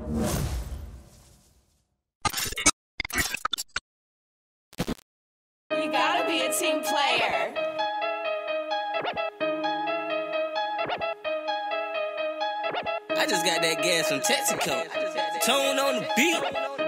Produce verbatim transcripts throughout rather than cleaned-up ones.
You gotta be a team player. I just got that gas from Texaco. Tone on the beat.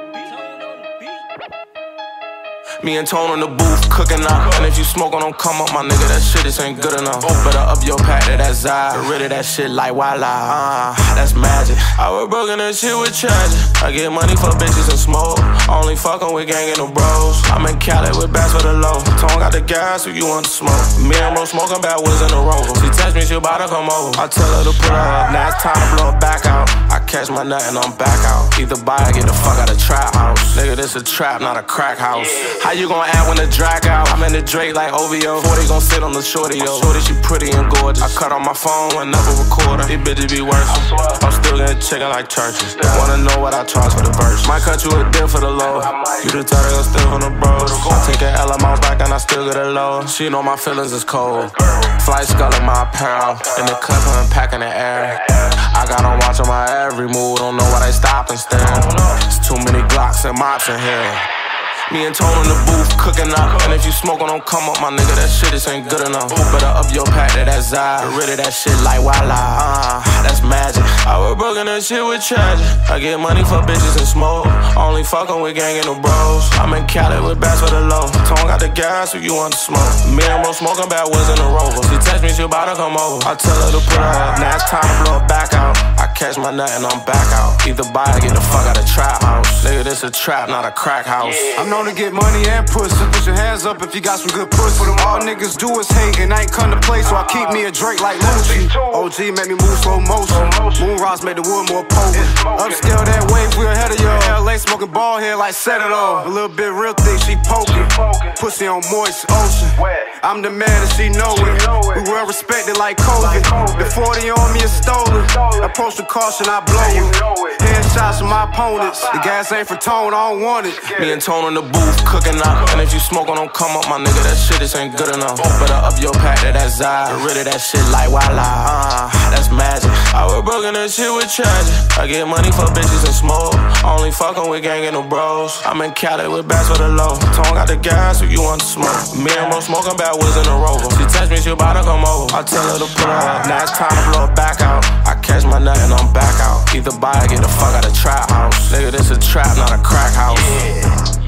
Me and Tone on the booth, cooking up. And if you smoke on them, come up, my nigga, that shit, this ain't good enough. Better up your pack to that side. Get rid of that shit like voila, uh, that's magic. I was broken that shit with tragic. I get money for bitches and smoke. Only fucking with gang and the bros. I'm in Cali with bass for the low. Tone got the gas if you want to smoke. Me and bro smoking bad woods in the Rover. She text me, she about to come over. I tell her to put her up. Now it's time to blow it back out. I catch my nut and I'm back out. Either buy or get the fuck out of trap house. Nigga, this a trap, not a crack house. How you gon' act when the drag out? I'm in the Drake like O V O. forty gon' sit on the shorty, yo. Shorty, she pretty and gorgeous. I cut on my phone and never record her. These bitches be worse. I'm still getting chicken like churches. Wanna know what I charge for the verse? Might cut you a deal for the low. You the type that still on the bros. I take an L, I'm out back and I still get a low. She know my feelings is cold. Flight skull in my apparel. In the cup, I'm packing the air. I got on watch on my every move. Don't know why they stop and stare. It's too many Glocks and mops in here. Me and Tone in the booth, cooking up. And if you smoke on them, come up, my nigga, that shit, this ain't good enough. Better up your pack to that side. Get rid of that shit like voila, uh, that's magic. I was broken that shit with tragic. I get money for bitches and smoke. Only fucking with gang and the bros. I'm in Cali with bass for the low. Tone got the gas if you want to smoke. Me and bro smoking bad woods in the Rover. She text me, she about to come over. I tell her to put her up. Now it's time to blow it back out. I catch my nut and I'm back out. Either buy or get the fuck out of trap house. Nigga, this a trap, not a crack house. I'm known to get money and pussy. Put your hands up if you got some good pussy. All niggas do is hate and I ain't come to play, so I keep me a Drake like Lucci. O G make me move slow motion. Moon rocks make the wood more potent. Upscale that wave, we ahead of y'all. L A smoking ball here like set it off. A little bit real thick, she poking. Pussy on moist ocean. I'm the man and she know it. We well respected like Kobe. The forty on me is stolen. Approach the caution, I blow it. Headshots from my opponents. The gas ain't for Tone, I don't want it. Me and Tone in the booth, cooking up. And if you smoke on them, come up, my nigga, that shit, this ain't good enough. Better up your pack to that side. Get rid of that shit like voila, uh, that's magic. I was broken that shit with tragic. I get money for bitches and smoke. Only fucking with gang and the bros. I'm in Cali with bass for the low. Tone got the gas if you want to smoke. Me and bro smoking bad woods in the Rover. She text me, she about to come over. I tell her to put her up. Now it's time to blow it back out. I catch my nut and I'm back out. Either buy or get the fuck out of trap house. Nigga, this a trap, not a crack house.